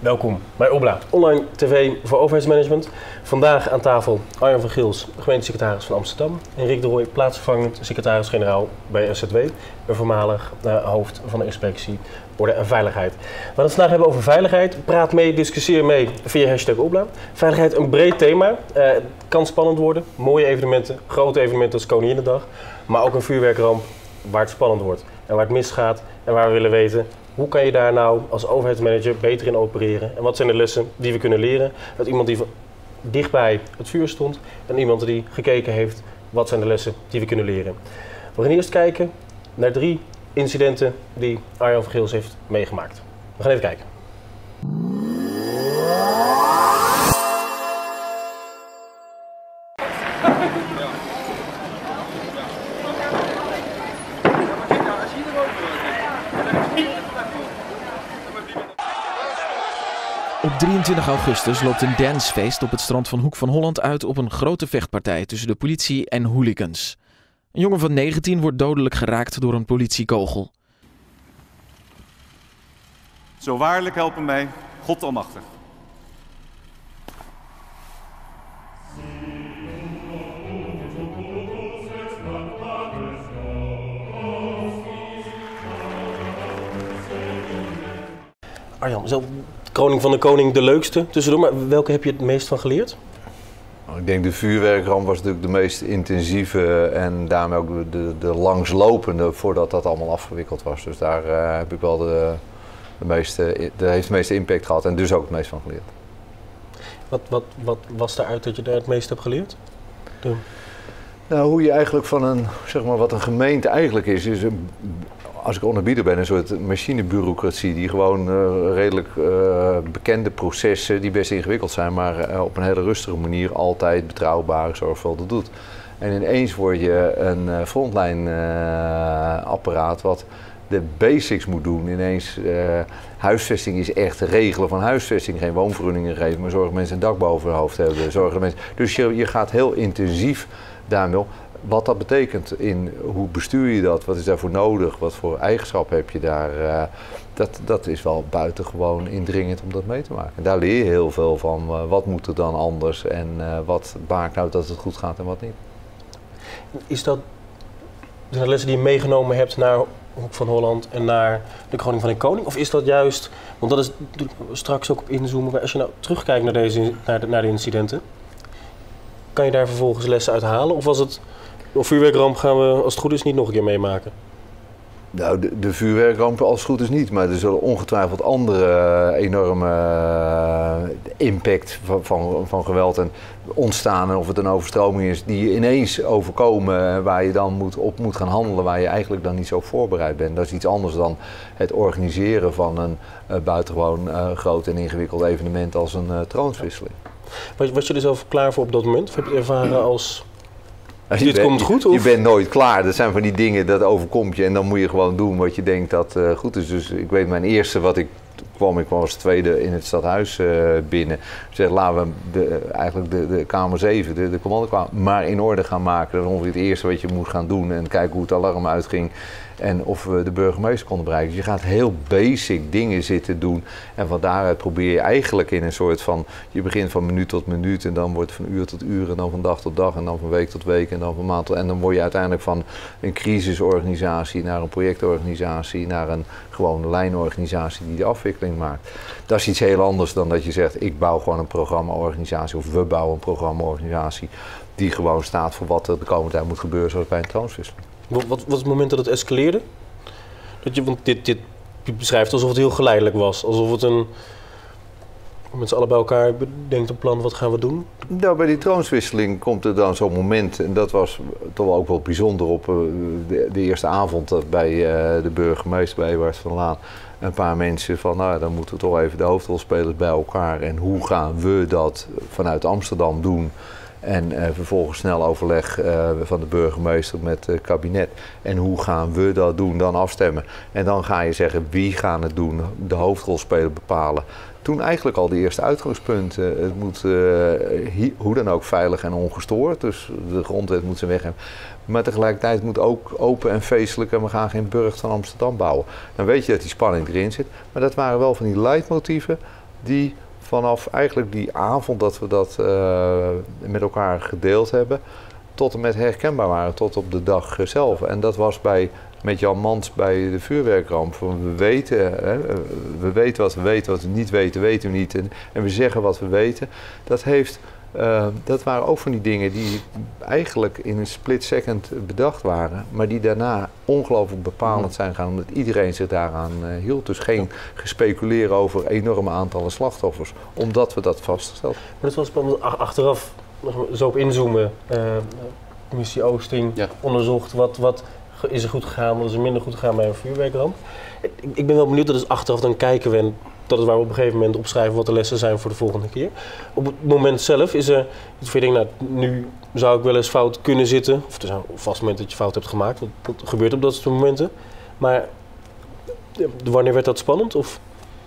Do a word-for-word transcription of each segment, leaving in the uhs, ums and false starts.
Welkom bij Obla, online tv voor overheidsmanagement. Vandaag aan tafel Arjan van Gils, gemeentesecretaris van Amsterdam. En Rick de Rooij, plaatsvervangend secretaris-generaal bij S Z W. En voormalig uh, hoofd van de inspectie Orde en Veiligheid. We gaan het vandaag hebben over veiligheid. Praat mee, discussieer mee via hashtag Obla. Veiligheid een breed thema. Uh, het kan spannend worden. Mooie evenementen, grote evenementen als Koninginnedag. Maar ook een vuurwerkramp waar het spannend wordt. En waar het misgaat en waar we willen weten... Hoe kan je daar nou als overheidsmanager beter in opereren? En wat zijn de lessen die we kunnen leren? Uit iemand die dichtbij het vuur stond en iemand die gekeken heeft, wat zijn de lessen die we kunnen leren? We gaan eerst kijken naar drie incidenten die Arjan van Gils heeft meegemaakt. We gaan even kijken. Op drieëntwintig augustus loopt een dancefeest op het strand van Hoek van Holland uit op een grote vechtpartij tussen de politie en hooligans. Een jongen van negentien wordt dodelijk geraakt door een politiekogel. Zo waarlijk helpen mij, God almachtig. Arjan, zo Kroning van de Koning de leukste tussendoor, maar welke heb je het meest van geleerd? Ik denk de vuurwerkramp was natuurlijk de meest intensieve en daarmee ook de, de, de langslopende voordat dat allemaal afgewikkeld was. Dus daar uh, heb ik wel de, de meeste, de heeft de meeste impact gehad en dus ook het meest van geleerd. Wat, wat, wat was daaruit dat je daar het meest hebt geleerd? De... Nou, hoe je eigenlijk van een, zeg maar wat een gemeente eigenlijk is, is een, als ik onerbiedig ben, een soort machinebureaucratie die gewoon uh, redelijk uh, bekende processen die best ingewikkeld zijn, maar uh, op een hele rustige manier altijd betrouwbaar, zorgvuldig doet. En ineens word je een uh, frontline uh, apparaat wat de basics moet doen. Ineens uh, huisvesting is echt regelen van huisvesting, geen woonvergunningen geven, maar zorgen mensen een dak boven hun hoofd hebben. Zorgen mensen, dus je, je gaat heel intensief daarmee om. Wat dat betekent, in hoe bestuur je dat, wat is daarvoor nodig, wat voor eigenschappen heb je daar, uh, dat, dat is wel buitengewoon indringend om dat mee te maken. En daar leer je heel veel van, uh, wat moet er dan anders en uh, wat maakt nou dat het goed gaat en wat niet. Is dat de lessen die je meegenomen hebt naar Hoek van Holland en naar de Kroning van de Koning? Of is dat juist, want dat is straks ook op inzoomen, maar als je nou terugkijkt naar, deze, naar, de, naar de incidenten, kan je daar vervolgens lessen uit halen? Of was het... Een vuurwerkramp gaan we, als het goed is, niet nog een keer meemaken? Nou, de, de vuurwerkramp als het goed is niet, maar er zullen ongetwijfeld andere uh, enorme uh, impact van, van, van geweld en ontstaan. En of het een overstroming is die je ineens overkomen, waar je dan moet, op moet gaan handelen, waar je eigenlijk dan niet zo voorbereid bent. Dat is iets anders dan het organiseren van een uh, buitengewoon uh, groot en ingewikkeld evenement als een uh, troonswisseling. Was, was je er zelf klaar voor op dat moment? Of heb je het ervaren als... Je dit bent, komt goed? Of? Of? Je bent nooit klaar. Dat zijn van die dingen, dat overkomt je en dan moet je gewoon doen wat je denkt dat uh, goed is. Dus ik weet mijn eerste wat ik kwam, ik kwam als tweede in het stadhuis uh, binnen. Ik zeg, laten we de, eigenlijk de, de kamer zeven, de, de commandokwamen, maar in orde gaan maken. Dat is ongeveer het eerste wat je moet gaan doen en kijken hoe het alarm uitging. En of we de burgemeester konden bereiken. Dus je gaat heel basic dingen zitten doen. En van daaruit probeer je eigenlijk in een soort van... Je begint van minuut tot minuut en dan wordt het van uur tot uur en dan van dag tot dag en dan van week tot week en dan van maand tot... En dan word je uiteindelijk van een crisisorganisatie naar een projectorganisatie, naar een gewone lijnorganisatie die de afwikkeling maakt. Dat is iets heel anders dan dat je zegt, ik bouw gewoon een programmaorganisatie of we bouwen een programmaorganisatie die gewoon staat voor wat er de komende tijd moet gebeuren zoals bij een troonswisseling. Wat, wat was het moment dat het escaleerde? Dat je, want dit, dit beschrijft alsof het heel geleidelijk was. Alsof het een... Met z'n allen bij elkaar bedenkt een plan, wat gaan we doen? Nou, bij die troonswisseling komt er dan zo'n moment, en dat was toch wel ook wel bijzonder op uh, de, de eerste avond dat bij uh, de burgemeester, bij Ewart van Laan, een paar mensen van, nou dan moeten we toch even de hoofdrolspelers bij elkaar en hoe gaan we dat vanuit Amsterdam doen? En uh, vervolgens snel overleg uh, van de burgemeester met het kabinet. En hoe gaan we dat doen? Dan afstemmen. En dan ga je zeggen wie gaan het doen, de hoofdrolspeler bepalen. Toen eigenlijk al de eerste uitgangspunten. Het moet uh, hoe dan ook veilig en ongestoord. Dus de grondwet moet zijn weg hebben. Maar tegelijkertijd moet ook open en feestelijk en we gaan geen burcht van Amsterdam bouwen. Dan weet je dat die spanning erin zit. Maar dat waren wel van die leidmotieven die vanaf eigenlijk die avond dat we dat uh, met elkaar gedeeld hebben, tot en met herkenbaar waren, tot op de dag zelf. En dat was bij, met Jan Mans bij de vuurwerkramp. We weten, hè, we weten wat we weten, wat we niet weten, weten we niet. En, en we zeggen wat we weten. Dat, heeft, uh, dat waren ook van die dingen die eigenlijk in een split second bedacht waren, maar die daarna ongelooflijk bepalend zijn gaan, omdat iedereen zich daaraan uh, hield. Dus geen gespeculeer over enorme aantallen slachtoffers, omdat we dat vastgesteld. Maar dat was spannend, achteraf zo op inzoomen. Uh, commissie Oosting ja. onderzocht wat, wat is er goed gegaan, wat is er minder goed gegaan bij een vuurwerkramp. Ik, ik ben wel benieuwd, dat is achteraf dan kijken we en dat is waar we op een gegeven moment opschrijven wat de lessen zijn voor de volgende keer. Op het moment zelf is er, dat je denkt, nou, nu zou ik wel eens fout kunnen zitten. Of er zijn vast momenten dat je fout hebt gemaakt, dat, dat gebeurt op dat soort momenten. Maar wanneer werd dat spannend? Of?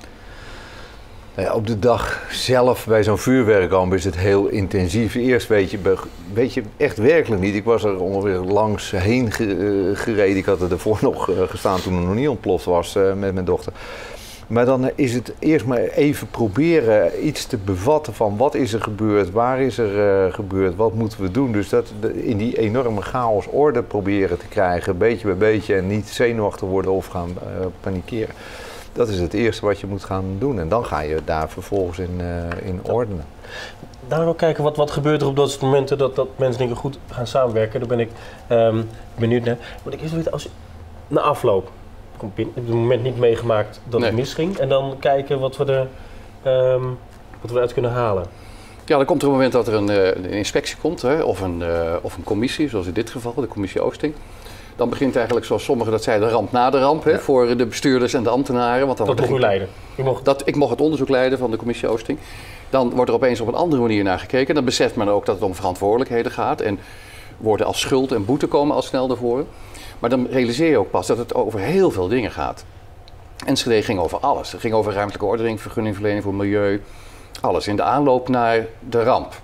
Ja, op de dag zelf bij zo'n vuurwerkramp is het heel intensief. Eerst weet je, weet je echt werkelijk niet. Ik was er ongeveer langs heen gereden. Ik had er ervoor nog gestaan toen het nog niet ontploft was uh, met mijn dochter. Maar dan is het eerst maar even proberen iets te bevatten van wat is er gebeurd, waar is er uh, gebeurd, wat moeten we doen. Dus dat in die enorme chaos orde proberen te krijgen, beetje bij beetje, en niet zenuwachtig worden of gaan uh, panikeren. Dat is het eerste wat je moet gaan doen en dan ga je daar vervolgens in, uh, in ordenen. Daar nog kijken, wat, wat gebeurt er op dat soort momenten dat, dat mensen denken goed gaan samenwerken. Daar ben ik um, benieuwd naar. Want ik eerst weten, als je, na afloop, ik heb het moment niet meegemaakt dat nee. het misging. En dan kijken wat we, er, um, wat we eruit kunnen halen. Ja, dan komt er een moment dat er een, een inspectie komt, hè, of, een, uh, of een commissie, zoals in dit geval, de commissie Oosting. Dan begint eigenlijk, zoals sommigen dat zeiden, de ramp na de ramp, hè, ja. voor de bestuurders en de ambtenaren. Want dan dat mocht u leiden? Ik mocht... Dat, ik mocht het onderzoek leiden van de commissie Oosting. Dan wordt er opeens op een andere manier naar gekeken. Dan beseft men ook dat het om verantwoordelijkheden gaat. En woorden als schuld en boete komen al snel naar voren. Maar dan realiseer je ook pas dat het over heel veel dingen gaat. Enschede ging over alles. Het ging over ruimtelijke ordening, vergunningverlening voor milieu. Alles in de aanloop naar de ramp.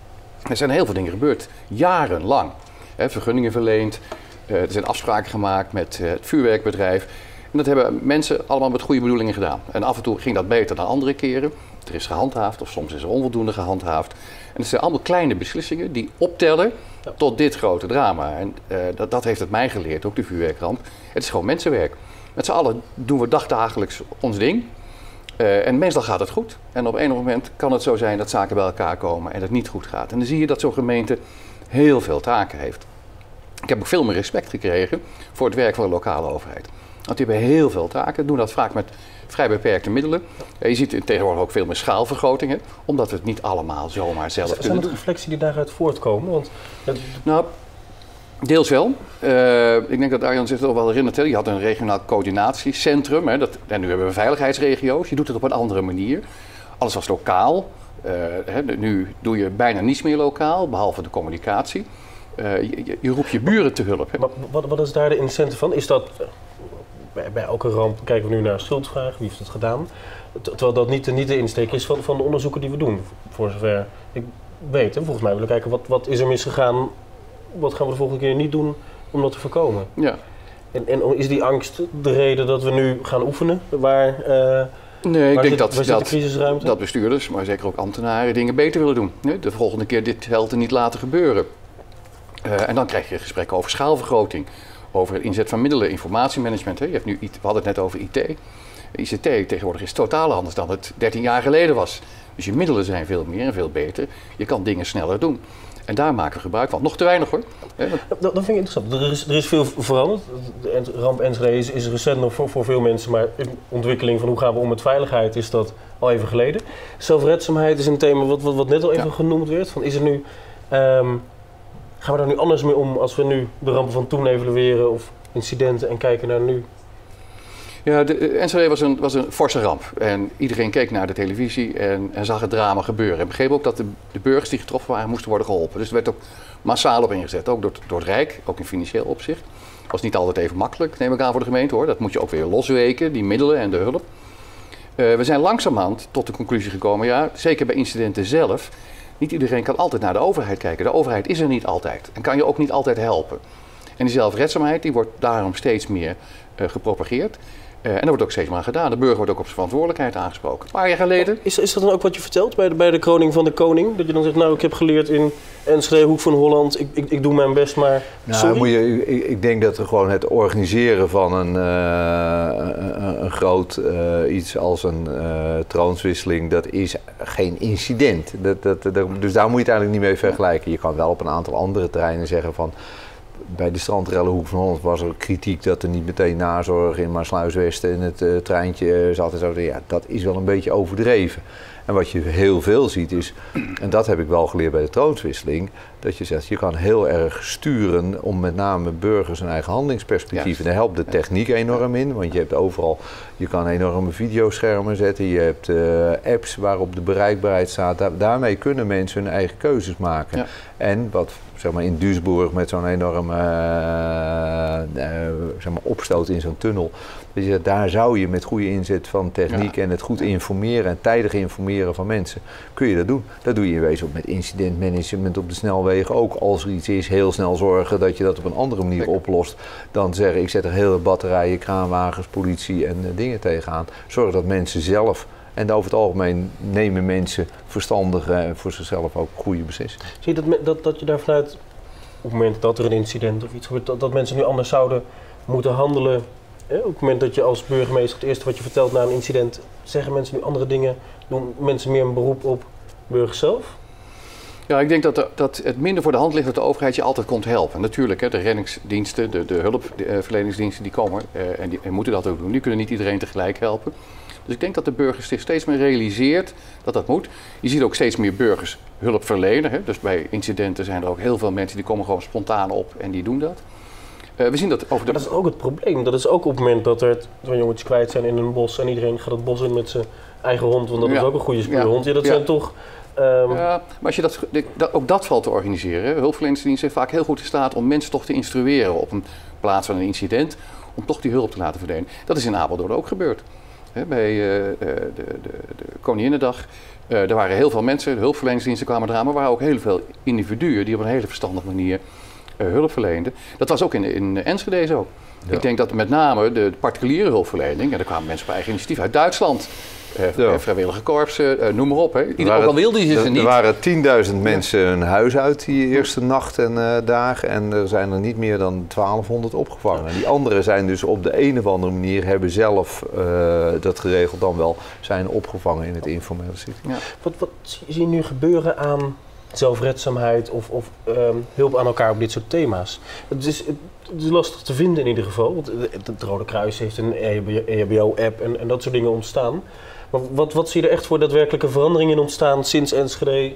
Er zijn heel veel dingen gebeurd, jarenlang. He, vergunningen verleend, uh, er zijn afspraken gemaakt met uh, het vuurwerkbedrijf. En dat hebben mensen allemaal met goede bedoelingen gedaan. En af en toe ging dat beter dan andere keren. Er is gehandhaafd of soms is er onvoldoende gehandhaafd. En het zijn allemaal kleine beslissingen die optellen ja. tot dit grote drama. En uh, dat, dat heeft het mij geleerd, ook de vuurwerkramp. Het is gewoon mensenwerk. Met z'n allen doen we dagdagelijks ons ding. Uh, en meestal gaat het goed. En op een moment kan het zo zijn dat zaken bij elkaar komen en het niet goed gaat. En dan zie je dat zo'n gemeente heel veel taken heeft. Ik heb ook veel meer respect gekregen voor het werk van de lokale overheid. Want die hebben heel veel taken, doen dat vaak met vrij beperkte middelen. Uh, je ziet tegenwoordig ook veel meer schaalvergrotingen, omdat we het niet allemaal zomaar zelf kunnen doen. Zijn er reflecties die daaruit voortkomen? Want het... Nou, deels wel. Uh, ik denk dat Arjan zich er wel herinnert. Hè. Je had een regionaal coördinatiecentrum. Hè, dat, en nu hebben we veiligheidsregio's. Je doet het op een andere manier. Alles was lokaal. Uh, hè, nu doe je bijna niets meer lokaal, behalve de communicatie. Uh, je, je roept je buren te hulp. Hè. Maar wat, wat is daar de incentive van? Is dat, bij, bij elke ramp kijken we nu naar schuldvraag, wie heeft het gedaan? Terwijl dat niet, niet de insteek is van, van de onderzoeken die we doen. Voor zover ik weet. Hè. Volgens mij willen we kijken, wat, wat is er misgegaan? Wat gaan we de volgende keer niet doen om dat te voorkomen? Ja. En, en is die angst de reden dat we nu gaan oefenen? Waar, uh, nee, ik waar denk zit, dat, waar dat, zit de dat bestuurders, maar zeker ook ambtenaren, dingen beter willen doen. Nee, de volgende keer dit helden niet laten gebeuren. Uh, en dan krijg je gesprekken over schaalvergroting, over het inzet van middelen, informatiemanagement. Hè. Je hebt nu, we hadden het net over I T. I C T tegenwoordig is totaal anders dan het dertien jaar geleden was. Dus je middelen zijn veel meer en veel beter. Je kan dingen sneller doen. En daar maken we gebruik van. Nog te weinig hoor. Dat, dat vind ik interessant. Er is, er is veel veranderd. De ramp Enschede is, is recent nog voor, voor veel mensen, maar de ontwikkeling van hoe gaan we om met veiligheid is dat al even geleden. Zelfredzaamheid is een thema wat, wat, wat net al even ja. genoemd werd. Van is er nu, um, gaan we daar nu anders mee om als we nu de rampen van toen evalueren of incidenten en kijken naar nu? Ja, de Enschede was een, was een forse ramp. En iedereen keek naar de televisie en, en zag het drama gebeuren. En begreep ook dat de, de burgers die getroffen waren moesten worden geholpen. Dus er werd ook massaal op ingezet, ook door, door het Rijk, ook in financieel opzicht. Het was niet altijd even makkelijk, neem ik aan, voor de gemeente hoor. Dat moet je ook weer losweken, die middelen en de hulp. Uh, we zijn langzamerhand tot de conclusie gekomen, ja, zeker bij incidenten zelf. Niet iedereen kan altijd naar de overheid kijken. De overheid is er niet altijd en kan je ook niet altijd helpen. En die zelfredzaamheid die wordt daarom steeds meer uh, gepropageerd. Uh, en dat wordt ook steeds maar gedaan. De burger wordt ook op zijn verantwoordelijkheid aangesproken. Een paar jaar geleden... Is, is dat dan ook wat je vertelt bij de, bij de kroning van de koning? Dat je dan zegt, nou, ik heb geleerd in Enschede, Hoek van Holland, ik, ik, ik doe mijn best, maar nou, sorry? Moet je, ik, ik denk dat er gewoon het organiseren van een, uh, een, een groot uh, iets als een uh, troonswisseling, dat is geen incident. Dat, dat, dat, dus daar moet je het eigenlijk niet mee vergelijken. Je kan wel op een aantal andere terreinen zeggen van... Bij de strandrellen Hoek van Holland was er kritiek dat er niet meteen nazorg in Maasluis-West in het uh, treintje zat en zo. Ja, dat is wel een beetje overdreven. En wat je heel veel ziet is, en dat heb ik wel geleerd bij de troonswisseling, dat je zegt, je kan heel erg sturen om met name burgers een eigen handelingsperspectief. Ja. En daar helpt de techniek enorm in, want je hebt overal, je kan enorme videoschermen zetten, je hebt uh, apps waarop de bereikbaarheid staat. Da daarmee kunnen mensen hun eigen keuzes maken. Ja. En wat zeg maar in Duisburg met zo'n enorme uh, uh, zeg maar opstoot in zo'n tunnel. Dus je, daar zou je met goede inzet van techniek ja. en het goed informeren en tijdig informeren van mensen, kun je dat doen. Dat doe je in wezen ook met incidentmanagement op de snelwegen ook. Als er iets is, heel snel zorgen dat je dat op een andere manier Kijk. oplost dan zeggen ik zet er hele batterijen, kraanwagens, politie en uh, dingen tegenaan. Zorg dat mensen zelf, en over het algemeen nemen mensen verstandige en voor zichzelf ook goede beslissingen. Zie je dat, dat, dat je daar vanuit, op het moment dat er een incident of iets gebeurt, dat, dat mensen nu anders zouden moeten handelen? Eh, op het moment dat je als burgemeester, het eerste wat je vertelt na een incident, zeggen mensen nu andere dingen, doen mensen meer een beroep op burgers zelf? Ja, ik denk dat, de, dat het minder voor de hand ligt dat de overheid je altijd komt helpen. Natuurlijk, hè, de reddingsdiensten, de, de hulpverleningsdiensten die komen uh, en die en moeten dat ook doen. Die kunnen niet iedereen tegelijk helpen. Dus ik denk dat de burger zich steeds meer realiseert dat dat moet. Je ziet ook steeds meer burgers hulp verlenen. Hè. Dus bij incidenten zijn er ook heel veel mensen die komen gewoon spontaan op en die doen dat. Uh, we zien dat over de... Maar dat is ook het probleem. Dat is ook op het moment dat er twee jongetjes kwijt zijn in een bos en iedereen gaat het bos in met zijn eigen hond, want dat ja. is ook een goede spuurhond. Ja, dat ja. zijn toch... Um... Ja, maar als je dat, dat, ook dat valt te organiseren. Hulpverleningsdiensten zijn vaak heel goed in staat om mensen toch te instrueren op een plaats van een incident, om toch die hulp te laten verlenen. Dat is in Apeldoorn ook gebeurd. He, bij uh, de, de, de, de Koninginnedag, uh, er waren heel veel mensen, de hulpverleningsdiensten kwamen eraan, maar er waren ook heel veel individuen die op een hele verstandige manier uh, hulp verleenden. Dat was ook in, in Enschede zo. Ja. Ik denk dat met name de, de particuliere hulpverlening, en er kwamen mensen op eigen initiatief uit Duitsland, uh, ja. vrijwillige korpsen, uh, noem maar op. Hè. Ieder, waren, ook al wilden ze ze niet. Er waren tienduizend mensen hun huis uit die eerste nacht en uh, dagen en er zijn er niet meer dan twaalfhonderd opgevangen. Ja. Die anderen zijn dus op de een of andere manier, hebben zelf uh, dat geregeld dan wel, zijn opgevangen in het informele systeem. Ja. Wat, wat zie je nu gebeuren aan zelfredzaamheid of, of um, hulp aan elkaar op dit soort thema's? Het is, het is lastig te vinden in ieder geval, want het, het Rode Kruis heeft een E H B O-app en, en dat soort dingen ontstaan. Maar wat, wat zie je er echt voor daadwerkelijke veranderingen in ontstaan sinds Enschede?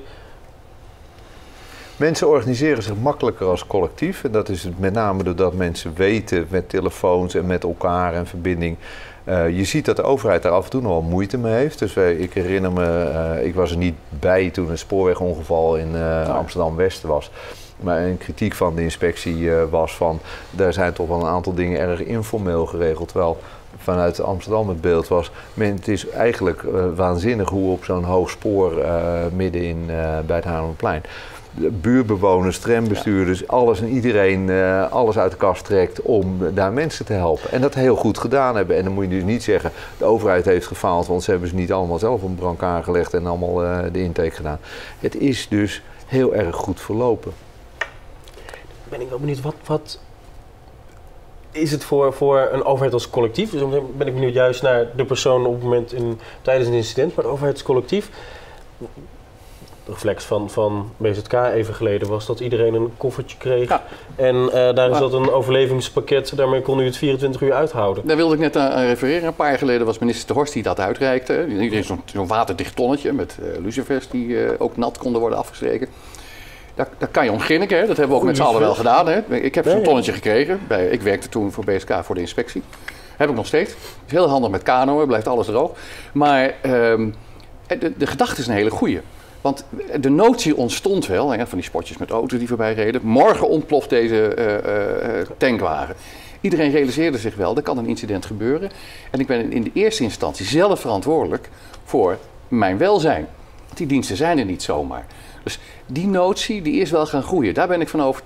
Mensen organiseren zich makkelijker als collectief. En dat is met name doordat mensen weten met telefoons en met elkaar en verbinding. Uh, je ziet dat de overheid daar af en toe nog wel moeite mee heeft. Dus wij, ik herinner me, uh, ik was er niet bij toen een spoorwegongeval in uh, Amsterdam-West was. Maar een kritiek van de inspectie uh, was van, daar zijn toch wel een aantal dingen erg informeel geregeld. Terwijl vanuit Amsterdam het beeld was, men, het is eigenlijk uh, waanzinnig hoe op zo'n hoog spoor uh, midden in, uh, bij het Haarlemmerplein buurbewoners, trambestuurders, ja. alles en iedereen uh, alles uit de kast trekt om daar mensen te helpen. En dat heel goed gedaan hebben. En dan moet je dus niet zeggen, de overheid heeft gefaald, want ze hebben ze niet allemaal zelf op een brancard gelegd en allemaal uh, de intake gedaan. Het is dus heel erg goed verlopen. Ben ik wel benieuwd, wat, wat is het voor, voor een overheid als collectief? Dus dan ben ik benieuwd juist naar de persoon op het moment in, tijdens een incident, maar de overheid als collectief. De reflex van, van B Z K even geleden was dat iedereen een koffertje kreeg. Ja. En uh, daar is dat een overlevingspakket, daarmee kon u het vierentwintig uur uithouden. Daar wilde ik net aan refereren. Een paar jaar geleden was minister De Horst die dat uitreikte. Iedereen zo'n zo'n waterdicht tonnetje met uh, lucifers die uh, ook nat konden worden afgestreken. Daar, daar kan je om grinniken, hè. Dat hebben we ook met z'n allen wel gedaan. Hè. Ik heb zo'n nee, tonnetje gekregen. Bij, ik werkte toen voor B Z K voor de inspectie. Heb ik nog steeds. Is heel handig met kanoën, blijft alles droog. Maar um, de, de gedachte is een hele goeie. Want de notie ontstond wel, hè, van die spotjes met auto's die voorbij reden. Morgen ontploft deze uh, uh, tankwagen. Iedereen realiseerde zich wel, er kan een incident gebeuren. En ik ben in de eerste instantie zelf verantwoordelijk voor mijn welzijn. Want die diensten zijn er niet zomaar. Dus die notie die is wel gaan groeien, daar ben ik van overtuigd.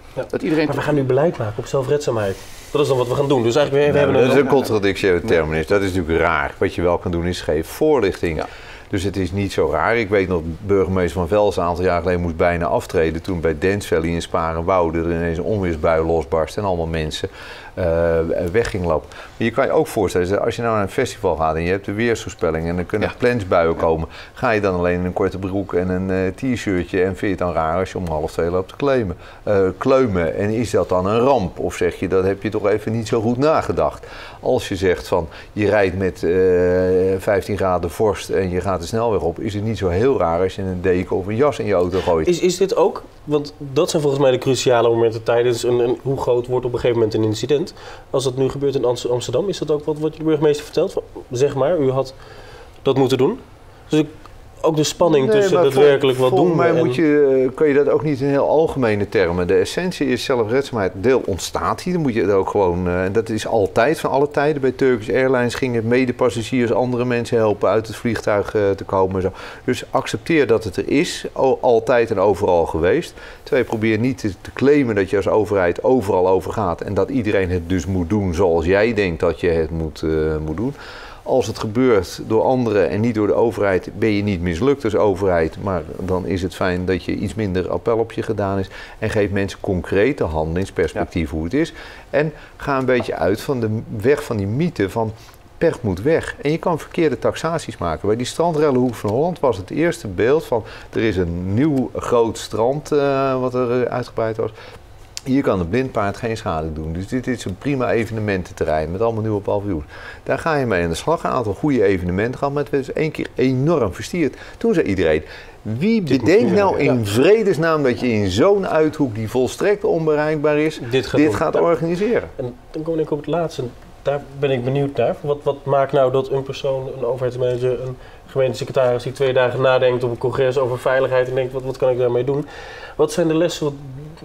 Ja. Dat iedereen maar we gaan nu beleid maken op zelfredzaamheid. Dat is dan wat we gaan doen. Dus eigenlijk, we, we nou, hebben dat een... is een contradictie terminus. Dat is natuurlijk raar. Wat je wel kan doen is geven voorlichting. Ja. Dus het is niet zo raar. Ik weet nog, burgemeester van Velsen een aantal jaar geleden moest bijna aftreden. Toen bij Dance Valley in Sparenwoude er ineens een onweersbui losbarst en allemaal mensen uh, weg ging lopen. Maar je kan je ook voorstellen, als je nou naar een festival gaat en je hebt de weersvoorspelling en er kunnen ja. plensbuien komen, ga je dan alleen in een korte broek en een uh, t-shirtje en vind je het dan raar als je om half twee loopt te kleumen, uh, kleumen? En is dat dan een ramp? Of zeg je, dat heb je toch even niet zo goed nagedacht? Als je zegt van, je rijdt met uh, vijftien graden vorst en je gaat de snelweg op, is het niet zo heel raar als je een deken of een jas in je auto gooit. Is, is dit ook, want dat zijn volgens mij de cruciale momenten tijdens een, een, hoe groot wordt op een gegeven moment een incident. Als dat nu gebeurt in Amsterdam, is dat ook wat, wat je de burgemeester vertelt? Zeg maar, u had dat moeten doen. Dus ik, ook de spanning nee, tussen daadwerkelijk wat doen. Volgens mij moet je, kan je dat ook niet in heel algemene termen. De essentie is zelfredzaamheid. Deel ontstaat hier. Dan moet je het ook gewoon. En uh, dat is altijd van alle tijden. Bij Turkish Airlines gingen medepassagiers andere mensen helpen uit het vliegtuig uh, te komen. En zo. Dus accepteer dat het er is. Altijd en overal geweest. Twee, probeer niet te, te claimen dat je als overheid overal over gaat. En dat iedereen het dus moet doen zoals jij denkt dat je het moet, uh, moet doen. Als het gebeurt door anderen en niet door de overheid, ben je niet mislukt als overheid. Maar dan is het fijn dat je iets minder appel op je gedaan is. En geef mensen concrete handelingsperspectief ja. hoe het is. En ga een beetje uit van de weg van die mythe van pech moet weg. En je kan verkeerde taxaties maken. Bij die strandrellen Hoek van Holland was het eerste beeld van er is een nieuw groot strand uh, wat er uh, uitgebreid was. Hier kan het blindpaard geen schade doen. Dus dit is een prima evenemententerrein met allemaal nieuwe paviljoens. Daar ga je mee aan de slag. Een aantal goede evenementen gehad, maar het werd dus één keer enorm verstierd. Toen zei iedereen, wie bedenkt nou in vredesnaam dat je in zo'n uithoek die volstrekt onbereikbaar is, dit gaat, dit gaat organiseren? En dan kom ik op het laatste. Daar ben ik benieuwd naar. Wat, wat maakt nou dat een persoon, een overheidsmanager, een gemeentesecretaris die twee dagen nadenkt op een congres over veiligheid en denkt, wat, wat kan ik daarmee doen? Wat zijn de lessen? Wat,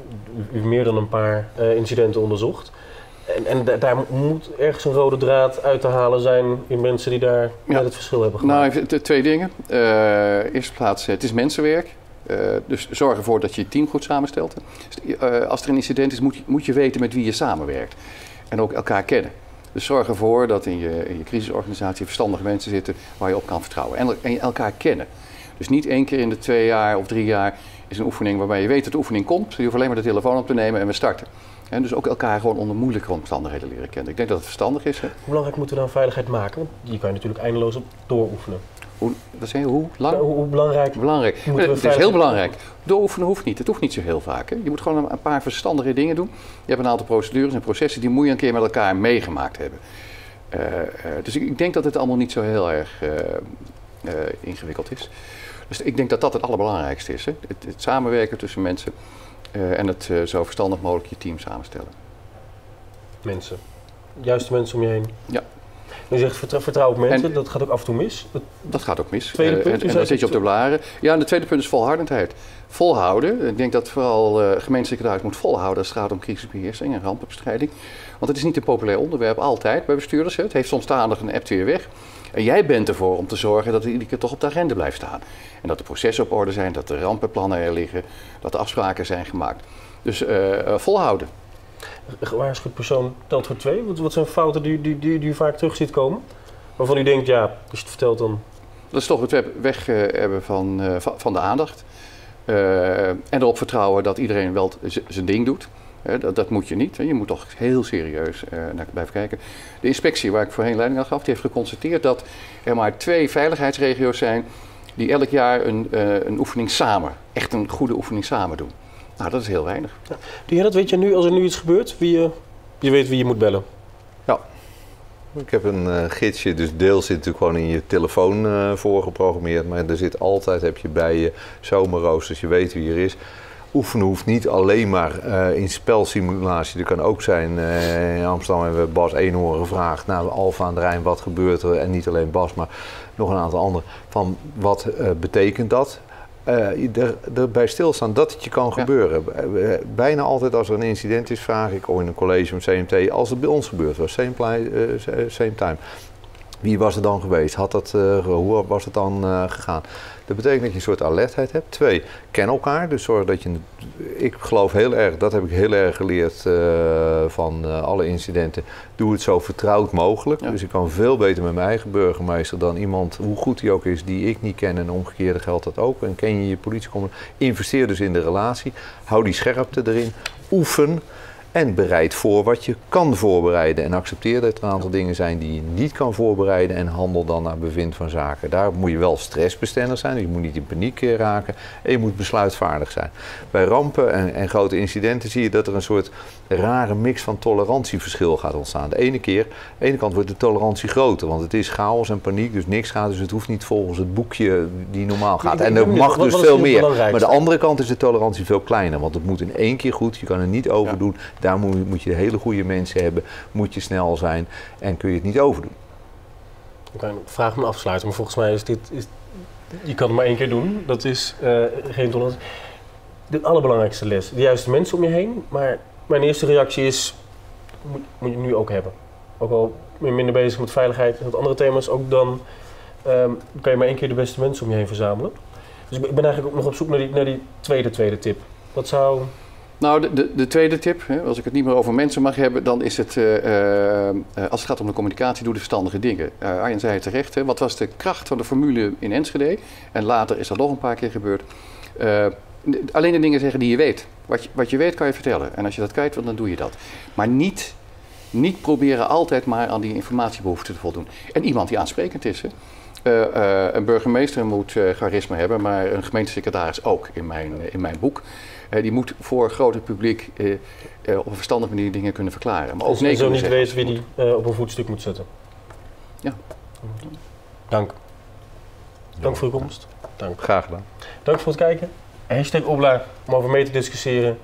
u meer dan een paar uh, incidenten onderzocht. En, en da daar moet ergens een rode draad uit te halen zijn in mensen die daar ja. het verschil hebben gemaakt. Nou, even twee dingen. Uh, eerste plaats, het is mensenwerk. Uh, dus zorg ervoor dat je je team goed samenstelt. Dus, uh, als er een incident is, moet je, moet je weten met wie je samenwerkt. En ook elkaar kennen. Dus zorg ervoor dat in je, in je crisisorganisatie verstandige mensen zitten waar je op kan vertrouwen. En, en elkaar kennen. Dus niet één keer in de twee jaar of drie jaar is een oefening waarbij je weet dat de oefening komt. Je hoeft alleen maar de telefoon op te nemen en we starten. En dus ook elkaar gewoon onder moeilijke omstandigheden leren kennen. Ik denk dat het verstandig is. Hè? Hoe belangrijk moeten we dan veiligheid maken? Want die kan je natuurlijk eindeloos op dooroefenen. Hoe, dat zei je, hoe lang? Ja, hoe, hoe belangrijk? belangrijk. Het is heel belangrijk. Dooroefenen hoeft niet. Het hoeft niet zo heel vaak. Hè? Je moet gewoon een paar verstandige dingen doen. Je hebt een aantal procedures en processen die moet je een keer met elkaar meegemaakt hebben. Uh, uh, dus ik, ik denk dat het allemaal niet zo heel erg uh, uh, ingewikkeld is. Dus ik denk dat dat het allerbelangrijkste is. Hè? Het, het samenwerken tussen mensen uh, en het uh, zo verstandig mogelijk je team samenstellen. Mensen. Juiste mensen om je heen. Ja. Je zegt vertrouw, vertrouw op mensen, en, dat gaat ook af en toe mis. Dat, dat gaat ook mis. Tweede punt, uh, en en dan zit je op de blaren. Ja, en de tweede punt is volhardendheid. Volhouden. Ik denk dat vooral uh, gemeentesecretaris moet volhouden als het gaat om crisisbeheersing en rampenbestrijding. Want het is niet een populair onderwerp, altijd bij bestuurders. Hè. Het heeft soms taandig en appt weer weg. En jij bent ervoor om te zorgen dat het iedere keer toch op de agenda blijft staan. En dat de processen op orde zijn, dat de rampenplannen er liggen, dat de afspraken zijn gemaakt. Dus uh, uh, volhouden. Gewaarschuwd persoon telt voor twee. Wat, wat zijn fouten die, die, die, die u vaak terug ziet komen? Waarvan u denkt, ja, als je het vertelt dan... Dat is toch het weg uh, hebben van, uh, van de aandacht. Uh, en erop vertrouwen dat iedereen wel zijn ding doet. Uh, dat, dat moet je niet. Hè. Je moet toch heel serieus uh, naar blijven kijken. De inspectie waar ik voorheen leiding aan gaf, die heeft geconstateerd dat er maar twee veiligheidsregio's zijn die elk jaar een, uh, een oefening samen, echt een goede oefening samen doen. Nou, dat is heel weinig. Ja. Doe je dat, weet je nu, als er nu iets gebeurt, wie je, je weet wie je moet bellen? Ja. Ik heb een uh, gidsje, dus deel zit natuurlijk gewoon in je telefoon uh, voorgeprogrammeerd. Maar er zit altijd, heb je bij je zomerroosters, je weet wie er is. Oefenen hoeft niet alleen maar uh, in spelsimulatie. Er kan ook zijn, uh, in Amsterdam hebben we Bas Eenhoorn gevraagd. Nou, Alfa aan de Rijn, wat gebeurt er? En niet alleen Bas, maar nog een aantal anderen. Van wat uh, betekent dat? Uh, er, erbij stilstaan dat het je kan ja. gebeuren. Bijna altijd als er een incident is, vraag ik, of in een college van C M T, als het bij ons gebeurt was, same, play, uh, same time. Wie was er dan geweest? Had dat, uh, hoe was het dan uh, gegaan? Dat betekent dat je een soort alertheid hebt. Twee, ken elkaar. Dus zorg dat je... Ik geloof heel erg, dat heb ik heel erg geleerd uh, van uh, alle incidenten. Doe het zo vertrouwd mogelijk. Ja. Dus ik kan veel beter met mijn eigen burgemeester dan iemand, hoe goed die ook is, die ik niet ken. En omgekeerde geldt dat ook. En ken je je politiecommandant. Investeer dus in de relatie. Hou die scherpte erin. Oefen. En bereid voor wat je kan voorbereiden. En accepteer dat er een aantal dingen zijn die je niet kan voorbereiden. En handel dan naar bevind van zaken. Daar moet je wel stressbestendig zijn. Dus je moet niet in paniek raken. En je moet besluitvaardig zijn. Bij rampen en, en grote incidenten zie je dat er een soort rare mix van tolerantieverschil gaat ontstaan. De ene keer, aan de ene kant wordt de tolerantie groter. Want het is chaos en paniek. Dus niks gaat. Dus het hoeft niet volgens het boekje die normaal gaat. En er mag dus veel meer. Maar de andere kant is de tolerantie veel kleiner. Want het moet in één keer goed. Je kan er niet over doen. Daar moet, moet je hele goede mensen hebben, moet je snel zijn en kun je het niet overdoen. Oké, vraag me afsluiten, maar volgens mij is dit, is, je kan het maar één keer doen, dat is uh, geen tolerantie. De allerbelangrijkste les, de juiste mensen om je heen, maar mijn eerste reactie is, moet, moet je nu ook hebben. Ook al ben je minder bezig met veiligheid en met andere thema's, ook dan um, kan je maar één keer de beste mensen om je heen verzamelen. Dus ik ben eigenlijk ook nog op zoek naar die, naar die tweede, tweede tip. Wat zou... Nou, de, de, de tweede tip, hè, als ik het niet meer over mensen mag hebben, dan is het, uh, uh, als het gaat om de communicatie, doe de verstandige dingen. Uh, Arjen zei het terecht, hè, wat was de kracht van de formule in Enschede? En later is dat nog een paar keer gebeurd. Uh, alleen de dingen zeggen die je weet. Wat je, wat je weet kan je vertellen. En als je dat kwijt wilt, dan doe je dat. Maar niet, niet proberen altijd maar aan die informatiebehoeften te voldoen. En iemand die aansprekend is. Hè. Uh, uh, een burgemeester moet uh, charisma hebben, maar een gemeentesecretaris ook in mijn, uh, in mijn boek. Uh, die moet voor een groter publiek uh, uh, op een verstandige manier dingen kunnen verklaren. Maar ook dus nee je zo niet zeggen, weet wie die uh, op een voetstuk moet zetten. Ja. Dank. Dank voor uw komst. Dank. Graag gedaan. Dank voor het kijken. Hashtag Obla om over mee te discussiëren.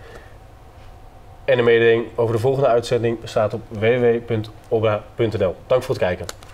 En een mededeling over de volgende uitzending staat op w w w punt obla punt n l. Dank voor het kijken.